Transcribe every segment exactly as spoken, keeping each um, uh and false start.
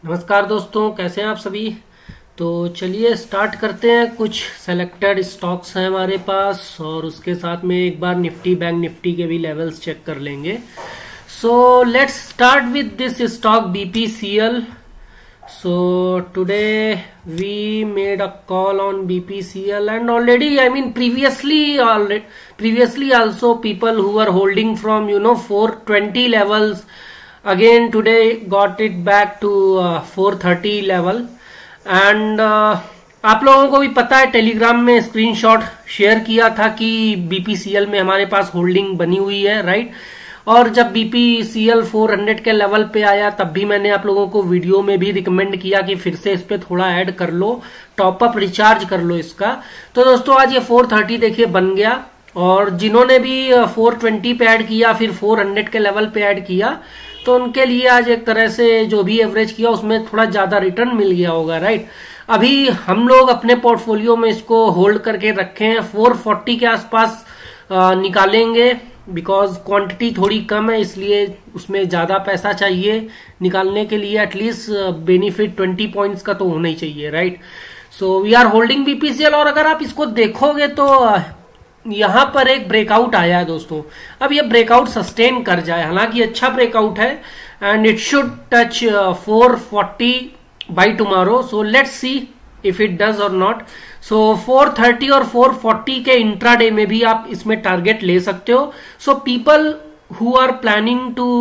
नमस्कार दोस्तों, कैसे हैं आप सभी। तो चलिए स्टार्ट करते हैं। कुछ सेलेक्टेड स्टॉक्स हैं हमारे पास और उसके साथ में एक बार निफ्टी बैंक निफ्टी के भी लेवल्स चेक कर लेंगे। So let's start with this stock BPCL. So today we made a call on BPCL and already I mean previously previously also people who were holding from you know four twenty levels again today got it back to uh, four thirty level and uh, आप लोगों को भी पता है, Telegram में screenshot share किया था कि बीपीसीएल में हमारे पास होल्डिंग बनी हुई है, राइट। और जब बीपीसीएल चार सौ के लेवल पे आया तब भी मैंने आप लोगों को वीडियो में भी रिकमेंड किया कि फिर से इस पे थोड़ा ऐड कर लो, टॉप अप रिचार्ज कर लो इसका। तो दोस्तों आज ये चार सौ देखिए बन गया और जिन्होंने भी चार सौ बीस पे ऐड किया फिर चार सौ के लेवल पे ऐड किया तो उनके लिए आज एक तरह से जो भी एवरेज किया उसमें थोड़ा ज्यादा रिटर्न मिल गया होगा, राइट। अभी हम लोग अपने पोर्टफोलियो में इसको होल्ड करके रखे हैं, चार सौ चालीस के आसपास आ, निकालेंगे बिकॉज क्वांटिटी थोड़ी कम है इसलिए उसमें ज्यादा पैसा चाहिए निकालने के लिए। एटलीस्ट बेनिफिट ट्वेंटी पॉइंट्स का तो होना ही चाहिए, right. So we are holding BPCL और अगर आप इसको देखोगे तो यहां पर एक ब्रेकआउट आया है दोस्तों। अब ये ब्रेकआउट सस्टेन कर जाए, हालांकि अच्छा ब्रेकआउट है and it should touch four forty by tomorrow. So let's see if it does और नॉट। सो फोर थर्टी और फोर फोर्टी के इंट्राडे में भी आप इसमें टारगेट ले सकते हो। So people who are planning to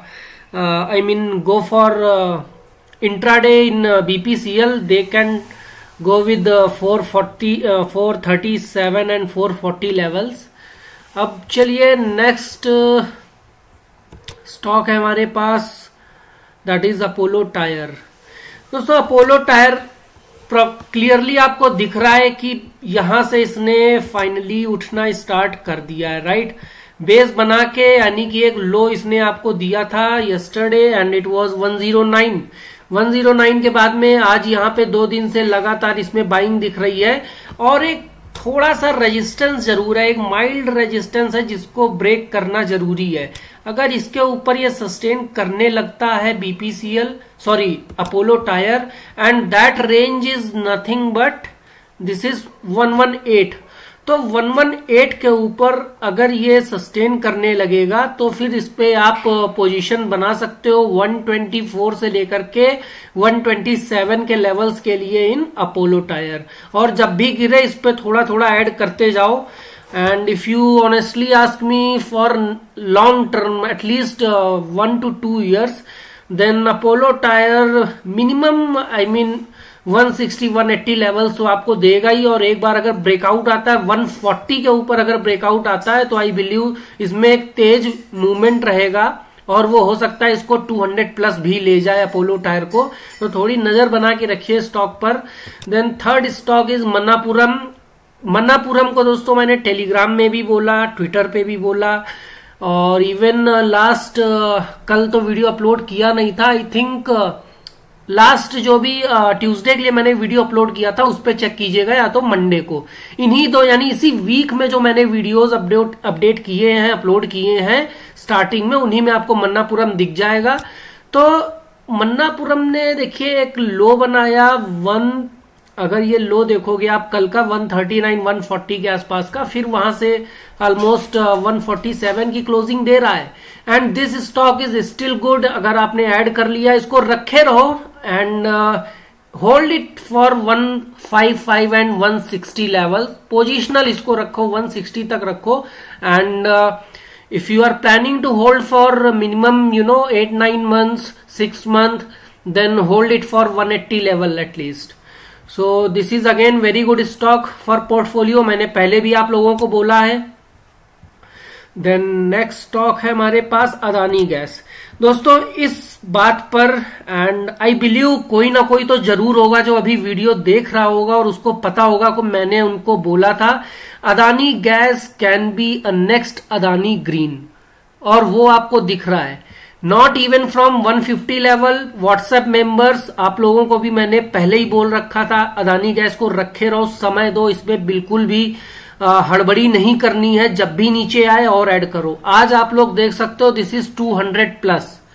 I mean go for intraday in BPCL they can go with the four forty, uh, four thirty-seven and four forty levels। अब चलिए नेक्स्ट स्टॉक है हमारे पास, दैट इज अपोलो टायर। दोस्तों Apollo tyre clearly आपको दिख रहा है कि यहां से इसने फाइनली उठना स्टार्ट कर दिया है, राइट। बेस बना के यानी कि एक लो इसने आपको दिया था yesterday and it was one zero nine. One zero nine के बाद में आज यहाँ पे दो दिन से लगातार इसमें बाइंग दिख रही है और एक थोड़ा सा रेजिस्टेंस जरूर है, एक माइल्ड रेजिस्टेंस है जिसको ब्रेक करना जरूरी है। अगर इसके ऊपर ये सस्टेन करने लगता है BPCL sorry Apollo tyre and that range is nothing but this is one one eight. तो वन वन एट के ऊपर अगर ये सस्टेन करने लगेगा तो फिर इस पे आप पोजीशन बना सकते हो वन ट्वेंटी फोर से लेकर के वन ट्वेंटी सेवन के लेवल्स के लिए इन अपोलो टायर। और जब भी गिरे इस पे थोड़ा थोड़ा ऐड करते जाओ and if you honestly ask me for long term at least one two two years then Apollo tyre minimum I mean one sixty one eighty levels तो आपको देगा ही। और एक बार अगर ब्रेकआउट आता है वन फोर्टी के ऊपर अगर ब्रेकआउट आता है तो आई बिलीव इसमें एक तेज मूवमेंट रहेगा और वो हो सकता है इसको टू हंड्रेड प्लस भी ले जाए अपोलो टायर को। तो थोड़ी नजर बना के रखिए स्टॉक पर। Then third stock is Manappuram. Manappuram को दोस्तों मैंने टेलीग्राम में भी बोला, ट्विटर पे भी बोला और इवन लास्ट कल तो वीडियो अपलोड किया नहीं था। आई थिंक लास्ट जो भी ट्यूसडे के लिए मैंने वीडियो अपलोड किया था उस पर चेक कीजिएगा या तो मंडे को। इन्हीं दो यानी इसी वीक में जो मैंने वीडियोस अपडेट अपडेट किए हैं अपलोड किए हैं स्टार्टिंग में उन्हीं में आपको मन्नापुरम दिख जाएगा। तो मन्नापुरम ने देखिए एक लो बनाया वन, अगर ये लो देखोगे आप कल का one thirty nine one forty के आसपास का, फिर वहां से ऑलमोस्ट वन फोर्टी सेवन की क्लोजिंग दे रहा है and this stock is still good. अगर आपने ऐड कर लिया इसको रखे रहो and hold it for one fifty five and one sixty level. Positional इसको रखो वन सिक्सटी तक रखो and if you are planning to hold for minimum you know eight nine months six month then hold it for one eighty level at least. So this is again very good stock for portfolio, मैंने पहले भी आप लोगों को बोला है। Then next stock है हमारे पास अदानी गैस। दोस्तों इस बात पर एंड आई बिलीव कोई ना कोई तो जरूर होगा जो अभी वीडियो देख रहा होगा और उसको पता होगा कि मैंने उनको बोला था Adani gas can be a next Adani green और वो आपको दिख रहा है। Not even from one fifty level. WhatsApp members आप लोगों को भी मैंने पहले ही बोल रखा था अदानी गैस को रखे रहो, समय दो, इसमें बिल्कुल भी हड़बड़ी नहीं करनी है, जब भी नीचे आए और ऐड करो। आज आप लोग देख सकते हो this is two hundred plus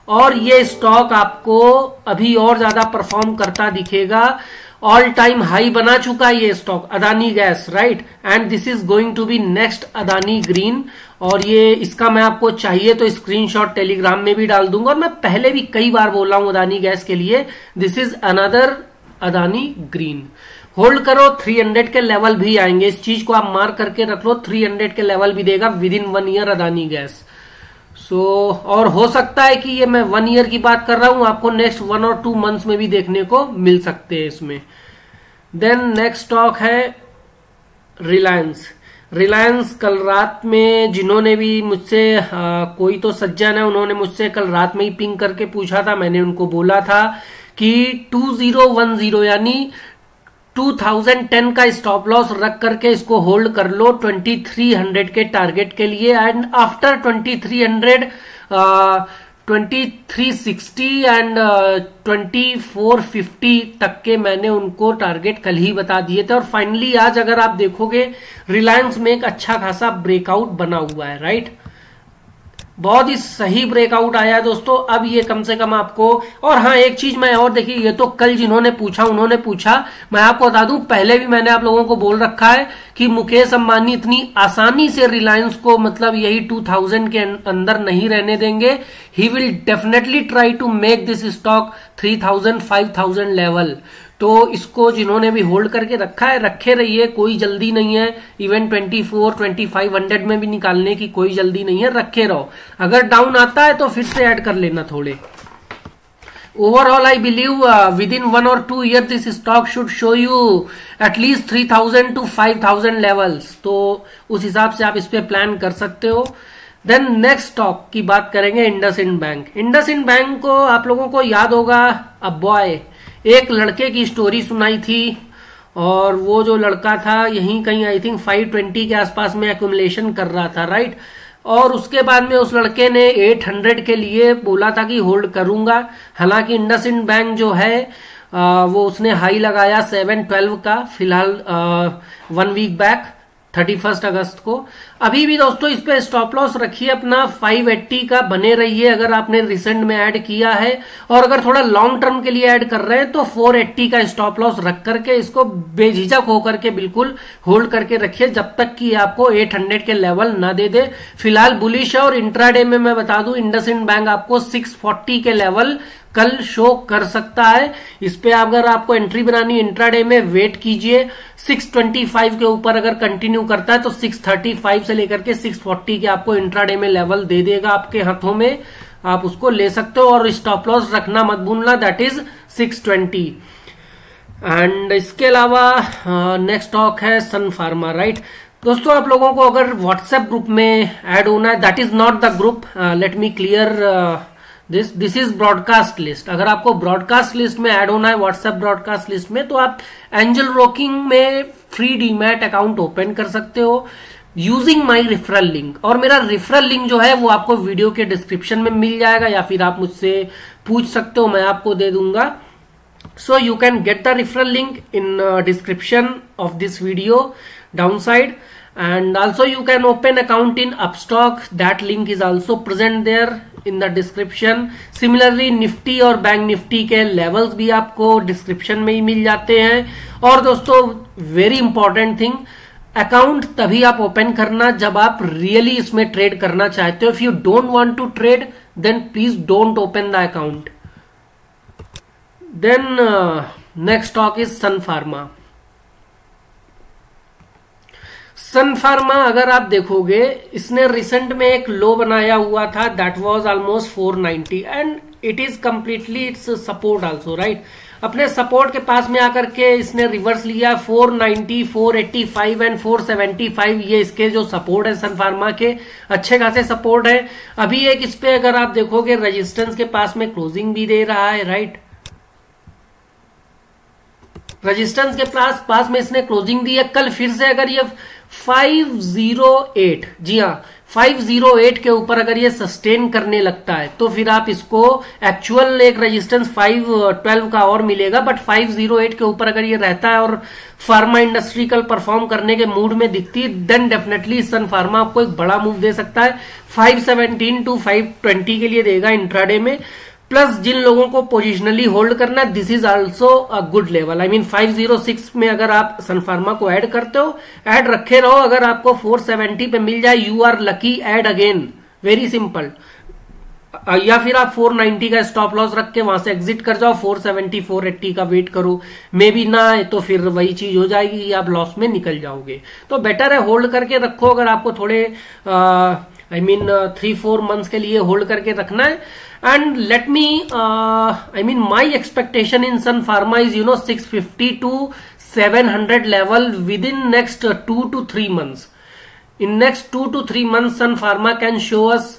और ये स्टॉक आपको अभी और ज्यादा परफॉर्म करता दिखेगा। ऑल टाइम हाई बना चुका है ये stock Adani gas, right, and this is going to be next Adani green. और ये इसका मैं आपको चाहिए तो स्क्रीनशॉट टेलीग्राम में भी डाल दूंगा, और मैं पहले भी कई बार बोला हूं अदानी गैस के लिए। This is another Adani green. Hold करो, तीन सौ के लेवल भी आएंगे, इस चीज को आप मार्क करके रख लो, तीन सौ के लेवल भी देगा within one year Adani gas. So so, और हो सकता है कि ये मैं वन ईयर की बात कर रहा हूं, आपको नेक्स्ट वन और टू मंथ्स में भी देखने को मिल सकते हैं इसमें। देन नेक्स्ट स्टॉक है रिलायंस। रिलायंस कल रात में जिन्होंने भी मुझसे, कोई तो सज्जन है, उन्होंने मुझसे कल रात में ही पिंग करके पूछा था, मैंने उनको बोला था कि टू जीरो वन जीरो यानी टू थाउजेंड टेन का स्टॉप लॉस रख करके इसको होल्ड कर लो ट्वेंटी थ्री हंड्रेड के टारगेट के लिए, and after twenty three hundred twenty three sixty and twenty four fifty तक के मैंने उनको टारगेट कल ही बता दिए थे। और फाइनली आज अगर आप देखोगे रिलायंस में एक अच्छा खासा ब्रेकआउट बना हुआ है, राइट, बहुत ही सही ब्रेकआउट आया है दोस्तों। अब ये कम से कम आपको, और हाँ एक चीज मैं और देखिए, ये तो कल जिन्होंने पूछा उन्होंने पूछा, मैं आपको बता दूं पहले भी मैंने आप लोगों को बोल रखा है कि मुकेश अंबानी इतनी आसानी से रिलायंस को मतलब यही टू थाउजेंड के अंदर नहीं रहने देंगे। He will definitely try to make this stock three thousand five thousand level. तो इसको जिन्होंने भी होल्ड करके रखा है रखे रहिए, कोई जल्दी नहीं है। Even twenty four twenty five hundred में भी निकालने की कोई जल्दी नहीं है, रखे रहो। अगर डाउन आता है तो फिर से ऐड कर लेना थोड़े। Overall I believe within one और two year this stock should show you at least three thousand to five thousand levels. तो उस हिसाब से आप इस पे प्लान कर सकते हो। देन नेक्स्ट स्टॉक की बात करेंगे इंडसइंड बैंक। इंडसइंड बैंक को आप लोगों को याद होगा, अ बॉय, एक लड़के की स्टोरी सुनाई थी, और वो जो लड़का था यहीं कहीं आई थिंक फाइव ट्वेंटी के आसपास में एक्यूमुलेशन कर रहा था, राइट, और उसके बाद में उस लड़के ने एट हंड्रेड के लिए बोला था कि होल्ड करूंगा। हालांकि इंडसइंड बैंक जो है आ, वो उसने हाई लगाया सेवन ट्वेल्व का फिलहाल one week back thirty first अगस्त को। अभी भी दोस्तों इस पे स्टॉप लॉस रखिए अपना फाइव एट्टी का, बने रहिए अगर आपने रिसेंट में ऐड किया है, और अगर थोड़ा लॉन्ग टर्म के लिए ऐड कर रहे हैं तो फोर एट्टी का स्टॉप लॉस रख करके इसको बेझिझक होकर के बिल्कुल होल्ड करके रखिए जब तक कि आपको एट हंड्रेड के लेवल ना दे दे। फिलहाल बुलिश है, और इंट्राडे में मैं बता दूं इंडसइंड बैंक आपको सिक्स फोर्टी के लेवल कल शो कर सकता है। इस पे अगर आपको एंट्री बनानी इंट्राडे में वेट कीजिए, सिक्स ट्वेंटी फाइव के ऊपर अगर कंटिन्यू करता है तो सिक्स थर्टी फाइव से लेकर के सिक्स फोर्टी के आपको इंट्राडे में लेवल दे देगा आपके हाथों में, आप उसको ले सकते हो। और स्टॉप लॉस रखना मत भूलना, that is six twenty. And इसके अलावा नेक्स्ट स्टॉक है सन फार्मा, राइट। दोस्तों आप लोगों को अगर व्हाट्सएप ग्रुप में ऐड होना है, that is not the group, let me clear this this is broadcast list. अगर आपको ब्रॉडकास्ट लिस्ट में ऐड होना है व्हाट्सएप ब्रॉडकास्ट लिस्ट में, तो आप एंजल ब्रोकिंग में फ्री डीमैट अकाउंट ओपन कर सकते हो यूजिंग माई रेफरल लिंक। और मेरा रेफरल लिंक जो है वो आपको वीडियो के डिस्क्रिप्शन में मिल जाएगा, या फिर आप मुझसे पूछ सकते हो, मैं आपको दे दूंगा। So you can get the referral link in description of this video down side, and also you can open account in Upstock, that link is also present there in the description. Similarly Nifty और bank Nifty के levels भी आपको description में ही मिल जाते हैं। और दोस्तों very important thing, account तभी आप ओपन करना जब आप रियली इसमें ट्रेड करना चाहते हो। If you don't want to trade then please don't open the account. Then next stock is Sun Pharma. Sun Pharma अगर आप देखोगे इसने रिसेंट में एक लो बनाया हुआ था, that was almost four ninety, and it is completely its support also, right. अपने सपोर्ट के पास में आकर के इसने रिवर्स लिया, four ninety, four eighty five and four seventy five, ये इसके जो सपोर्ट है सन फार्मा के अच्छे खासे सपोर्ट है। अभी एक इस पे अगर आप देखोगे रेजिस्टेंस के पास में क्लोजिंग भी दे रहा है, राइट। रेजिस्टेंस के पास पास में इसने क्लोजिंग दी है। कल फिर से अगर ये फाइव जीरो एट, जी हाँ फाइव ज़ीरो एट के ऊपर अगर ये सस्टेन करने लगता है तो फिर आप इसको एक्चुअल एक रेजिस्टेंस फाइव ट्वेल्व का और मिलेगा, बट फाइव ज़ीरो एट के ऊपर अगर ये रहता है और फार्मा इंडस्ट्री कल परफॉर्म करने के मूड में दिखती है, देन डेफिनेटली सन फार्मा आपको एक बड़ा मूव दे सकता है। Five seventeen to five twenty के लिए देगा इंट्राडे में। प्लस जिन लोगों को पोजिशनली होल्ड करना है, this is also a good level. I mean five zero six में अगर आप सन फार्मा को ऐड करते हो, ऐड रखे रहो। अगर आपको फोर सेवेंटी पे मिल जाए, you are lucky, add again, very simple. या फिर आप फोर नाइंटी का स्टॉप लॉस रख के वहां से एग्जिट कर जाओ, फोर सेवेंटी फोर एट्टी का वेट करो। मे बी ना आए तो फिर वही चीज हो जाएगी कि आप लॉस में निकल जाओगे। तो बेटर है होल्ड करके रखो। अगर आपको थोड़े I mean three four months के लिए होल्ड करके रखना है। And let me I mean my expectation in Sun Pharma is you know six fifty to seven hundred level within next two to three months. In next two to three months Sun Pharma can show us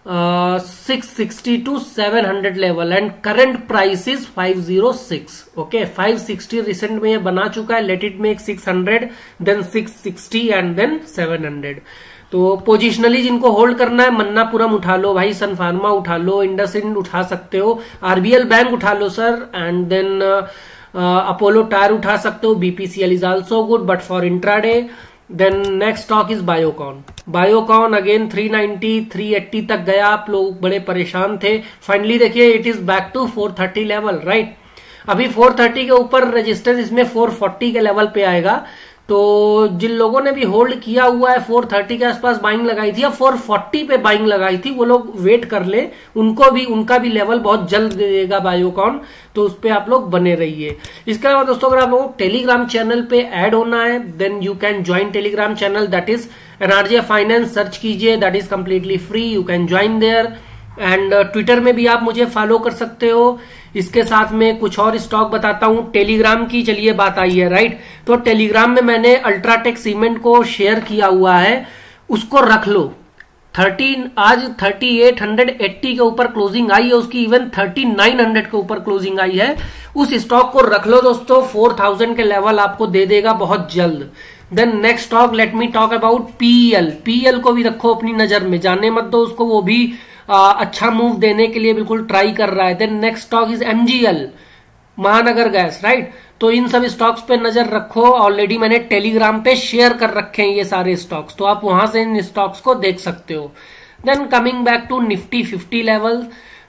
six sixty to seven hundred level and current price is five zero six. Okay, five sixty recent में ये बना चुका है। Let it make six hundred, then six sixty and then seven hundred. तो positionally जिनको hold करना है, मन्नापुरम उठा लो भाई, सन फार्मा उठा लो, इंडसइंड उठा सकते हो, आरबीएल बैंक उठा लो sir, and then Apollo tyre उठा सकते हो। BPCL is also good but for intraday. Then next stock is Biocon. Biocon again three ninety three eighty तक गया, आप लोग बड़े परेशान थे। फाइनली देखिए it is back to four thirty level, right. अभी फोर थर्टी के ऊपर रेजिस्टेंस इसमें फोर फोर्टी के लेवल पे आएगा। तो जिन लोगों ने भी होल्ड किया हुआ है, फोर थर्टी के आसपास बाइंग लगाई थी या फोर फोर्टी पे बाइंग लगाई थी, वो लोग वेट कर ले, उनको भी उनका भी लेवल बहुत जल्द दे देगा बायोकॉन। तो उस पे आप लोग बने रहिए। इसके अलावा दोस्तों अगर आप लोगों को टेलीग्राम चैनल पे ऐड होना है, then you can join Telegram channel, that is NRJ finance, search कीजिए, that is completely free, you can join there. And Twitter में भी आप मुझे फॉलो कर सकते हो। इसके साथ में कुछ और स्टॉक बताता हूं। टेलीग्राम की चलिए बात आई है, राइट। तो टेलीग्राम में मैंने अल्ट्राटेक सीमेंट को शेयर किया हुआ है, उसको रख लो। थर्टीन आज थर्टी एट हंड्रेड एट्टी के ऊपर क्लोजिंग आई है उसकी, इवन थर्टी नाइन हंड्रेड के ऊपर क्लोजिंग आई है। उस स्टॉक को रख लो दोस्तों, फोर थाउजेंड के लेवल आपको दे देगा बहुत जल्द। Then next stock let me talk about PL. PL को भी रखो अपनी नजर में, जाने मत दो उसको, वो भी आ, अच्छा मूव देने के लिए बिल्कुल ट्राई कर रहा है। Then next stock is MGL, Mahanagar gas, right. तो इन सब स्टॉक्स पे नजर रखो। ऑलरेडी मैंने टेलीग्राम पे शेयर कर रखे हैं ये सारे स्टॉक्स, तो आप वहां से इन स्टॉक्स को देख सकते हो। Then coming back to Nifty fifty level,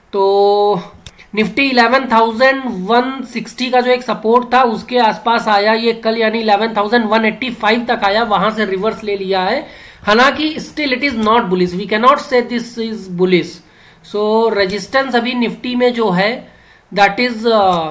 तो Nifty eleven thousand one sixty का जो एक सपोर्ट था उसके आसपास आया ये कल, यानी eleven thousand one eighty five तक आया, वहां से रिवर्स ले लिया है। हालांकि still it is not bullish, we can not say this is bullish. So resistance अभी निफ्टी में जो है that is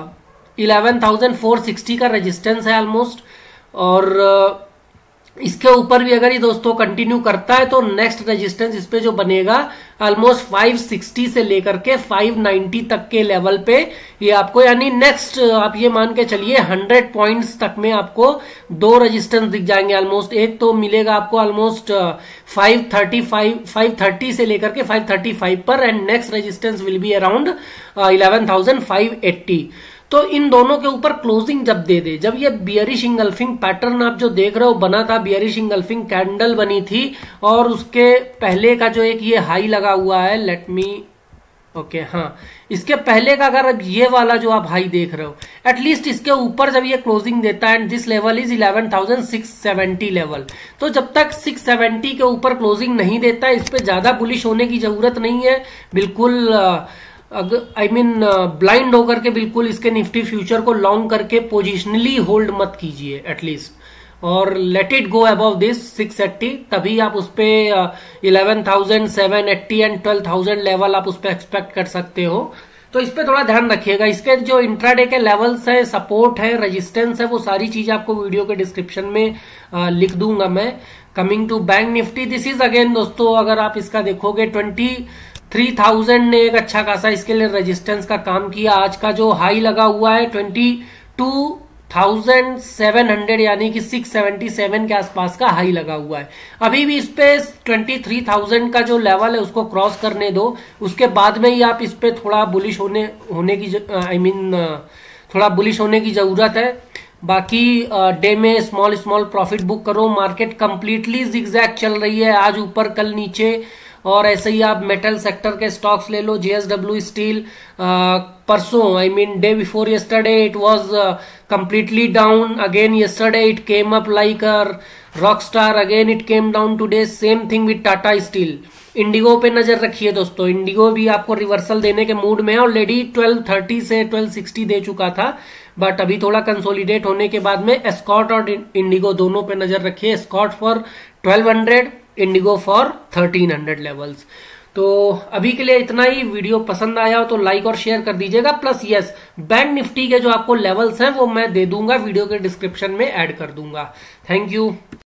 eleven thousand four sixty का रेजिस्टेंस है ऑलमोस्ट। और uh, इसके ऊपर भी अगर ये दोस्तों कंटिन्यू करता है तो नेक्स्ट रेजिस्टेंस इस पे जो बनेगा ऑलमोस्ट फाइव सिक्सटी से लेकर के फाइव नाइंटी तक के लेवल पे ये आपको, यानी नेक्स्ट आप ये मान के चलिए हंड्रेड पॉइंट्स तक में आपको दो रेजिस्टेंस दिख जाएंगे ऑलमोस्ट। एक तो मिलेगा आपको almost five thirty five five thirty से लेकर के फाइव थर्टी फाइव पर, and next resistance will be around eleven thousand five eighty. तो इन दोनों के ऊपर क्लोजिंग जब दे दे, जब ये बियरिश इंगल्फिंग पैटर्न आप जो देख रहे हो बना था, बियरिश इंगल्फिंग कैंडल बनी थी और उसके पहले का जो एक ये हाई लगा हुआ है, लेट मी ओके okay, हाँ, इसके पहले का अगर ये वाला जो आप हाई देख रहे हो, एटलीस्ट इसके ऊपर जब ये क्लोजिंग देता है, and this level is eleven thousand six seventy level. तो जब तक सिक्स सेवेंटी के ऊपर क्लोजिंग नहीं देता है, इस पे ज्यादा बुलिश होने की जरूरत नहीं है। बिल्कुल आई मीन ब्लाइंड होकर के बिल्कुल इसके निफ्टी फ्यूचर को लॉन्ग करके पोजिशनली होल्ड मत कीजिए एटलीस्ट, और let it go above this six eighty, तभी आप उस पे eleven thousand seven eighty and twelve thousand level आप उस पे एक्सपेक्ट कर सकते हो। तो इस पे थोड़ा ध्यान रखिएगा। इसके जो इंट्राडे के लेवल्स है, सपोर्ट है, रेजिस्टेंस है, वो सारी चीजें आपको वीडियो के डिस्क्रिप्शन में आ, लिख दूंगा मैं। Coming to bank Nifty, this is again दोस्तों अगर आप इसका देखोगे ट्वेंटी थ्री थाउजेंड ने एक अच्छा खासा इसके लिए रेजिस्टेंस का काम किया। आज का जो हाई लगा हुआ है twenty two thousand seven hundred, यानी कि सिक्स सेवेंटी सेवन के आसपास का हाई लगा हुआ है। अभी भी इस पे ट्वेंटी थ्री थाउजेंड का जो लेवल है उसको क्रॉस करने दो, उसके बाद में ही आप इस पे थोड़ा बुलिश होने होने की आई मीन थोड़ा बुलिश होने की जरूरत है। बाकी डे में स्मॉल स्मॉल प्रॉफिट बुक करो। मार्केट कंप्लीटली जिगजैग चल रही है, आज ऊपर कल नीचे। और ऐसे ही आप मेटल सेक्टर के स्टॉक्स ले लो, जेएसडब्ल्यू स्टील परसों, I mean day before yesterday it was completely down, again yesterday it came up like rockstar, again it came down today, same thing with Tata steel. IndiGo पे नजर रखिए दोस्तों, इंडिगो भी आपको reversal देने के मूड में है, ऑलरेडी ट्वेल्व थर्टी से ट्वेल्व सिक्सटी दे चुका था, बट अभी थोड़ा कंसोलिडेट होने के बाद में एस्कॉर्ट और इंडिगो दोनों पे नजर रखिए। Escort for twelve hundred, IndiGo for thirteen hundred levels. तो अभी के लिए इतना ही। वीडियो पसंद आया हो तो लाइक और शेयर कर दीजिएगा। प्लस यस, बैंक निफ्टी के जो आपको लेवल्स हैं वो मैं दे दूंगा, वीडियो के डिस्क्रिप्शन में ऐड कर दूंगा। Thank you.